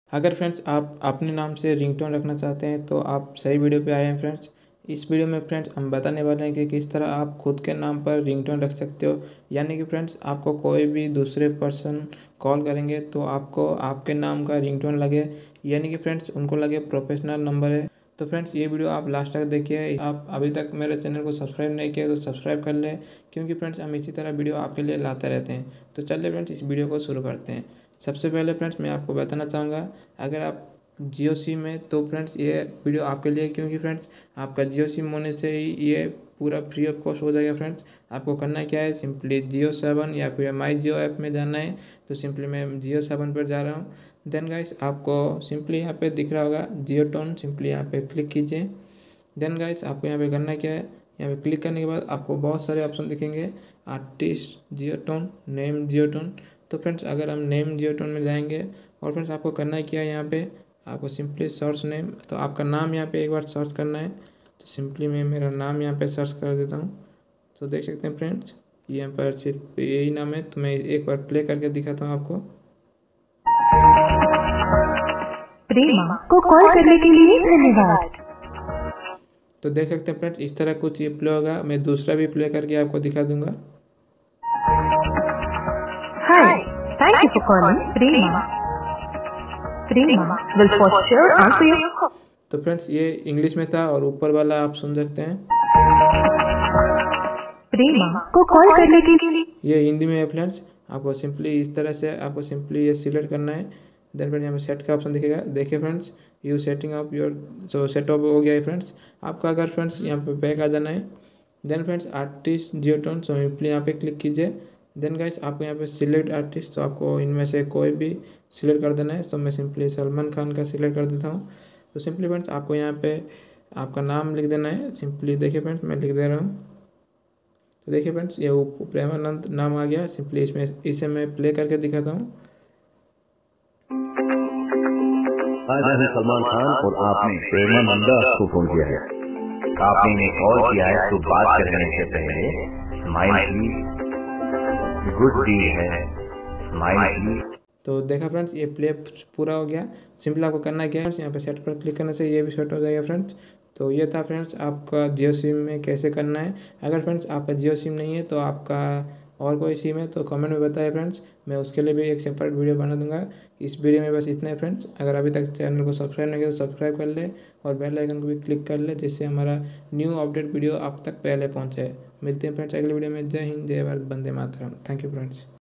अगर फ्रेंड्स आप अपने नाम से रिंगटोन रखना चाहते हैं तो आप सही वीडियो पे आए हैं फ्रेंड्स। इस वीडियो में फ्रेंड्स हम बताने वाले हैं कि किस तरह आप खुद के नाम पर रिंगटोन रख सकते हो। यानी कि फ्रेंड्स आपको कोई भी दूसरे पर्सन कॉल करेंगे तो आपको आपके नाम का रिंगटोन लगे, यानी कि फ्रेंड्स उनको लगे प्रोफेशनल नंबर है। तो फ्रेंड्स ये वीडियो आप लास्ट तक देखिए। आप अभी तक मेरे चैनल को सब्सक्राइब नहीं किया तो सब्सक्राइब कर लें, क्योंकि फ्रेंड्स हम इसी तरह वीडियो आपके लिए लाते रहते हैं। तो चलिए फ्रेंड्स इस वीडियो को शुरू करते हैं। सबसे पहले फ्रेंड्स मैं आपको बताना चाहूँगा, अगर आप जियो सिम है तो फ्रेंड्स ये वीडियो आपके लिए, क्योंकि फ्रेंड्स आपका जियो सिम होने से ही ये पूरा फ्री ऑफ कॉस्ट हो जाएगा। फ्रेंड्स आपको करना क्या है, सिंपली जियो 7 या फिर माई जियो ऐप में जाना है। तो सिंपली मैं जियो 7 पर जा रहा हूँ। देन गाइस आपको सिंपली यहाँ पे दिख रहा होगा जियो टोन, सिंपली यहाँ पे क्लिक कीजिए। देन गाइस आपको यहाँ पे करना क्या है, यहाँ पे क्लिक करने के बाद आपको बहुत सारे ऑप्शन दिखेंगे, artist Jio tone, name Jio tone. तो फ्रेंड्स अगर हम नेम जियो टोन में जाएंगे और फ्रेंड्स आपको करना क्या है, यहाँ पे आपको सिंपली सर्च नेम, तो आपका नाम यहाँ पे एक बार सर्च करना है। तो सिंपली मैं मेरा नाम यहाँ पे सर्च कर देता हूँ। तो देख सकते हैं फ्रेंड्स यहाँ पर सिर्फ यही नाम है। तो मैं एक बार प्ले करके दिखाता हूँ आपको। प्रेमा को कॉल करने के लिए धन्यवाद। तो देख सकते हैं फ्रेंड्स इस तरह कुछ ये प्ले होगा। मैं दूसरा भी प्ले करके आपको दिखा दूंगा। Hi, thank you for calling Prema. Prema will for sure answer your call. तो फ्रेंड्स ये इंग्लिश में था और ऊपर वाला आप सुन सकते हैं, प्रेमा को कॉल करने के लिए। ये हिंदी में है फ्रेंड्स। आपको सिंपली इस तरह से आपको सिंपली ये सिलेक्ट करना है। देन फ्रेंड यहाँ पे सेट का ऑप्शन दिखेगा। देखिए friends you setting up your, so setup हो गया है फ्रेंड्स आपका। अगर फ्रेंड्स यहाँ पे बैक आ जाना है, then friends artist Jio tone, so simply यहाँ पे क्लिक कीजिए। देन गाइस आपको यहाँ पे सिलेक्ट आर्टिस्ट, तो आपको इनमें से कोई भी सिलेक्ट कर देना है। तो मैं सिंपली सलमान खान का सिलेक्ट कर देता हूँ। तो सिंपली फ्रेंड्स आपको यहाँ पे आपका नाम लिख देना है। सिंपली देखिए फ्रेंड्स मैं लिख दे रहा हूँ। तो देखिए फ्रेंड्स ये प्रेमानंद नाम आ गया। सिंपली इसे मैं प्ले करके दिखाता हूँ। आज मैं सलमान खान और आपने प्रेमानंदा को फोन किया है। आपने इन्हें कॉल किया है तो बात करने से पहले स्माइल की गुड डील है, स्माइल की। तो देखा फ्रेंड्स ये प्ले पूरा हो गया। सिंपल आपको करना क्या है, यहाँ पे सेट पर क्लिक करने से ये भी सेट हो जाएगा फ्रेंड्स। तो ये था फ्रेंड्स आपका जियो सिम में कैसे करना है। अगर फ्रेंड्स आपका जियो सिम नहीं है तो आपका और कोई सिम है तो कमेंट में बताइए फ्रेंड्स, मैं उसके लिए भी एक सेपरेट वीडियो बना दूंगा। इस वीडियो में बस इतना है फ्रेंड्स। अगर अभी तक चैनल को सब्सक्राइब नहीं किया तो सब्सक्राइब कर ले और बेल आइकन को भी क्लिक कर ले, जिससे हमारा न्यू अपडेट वीडियो आप तक पहले पहुँचे। मिलते हैं फ्रेंड्स अगले वीडियो में। जय हिंद, जय भारत, वंदे मातरम। Thank you friends.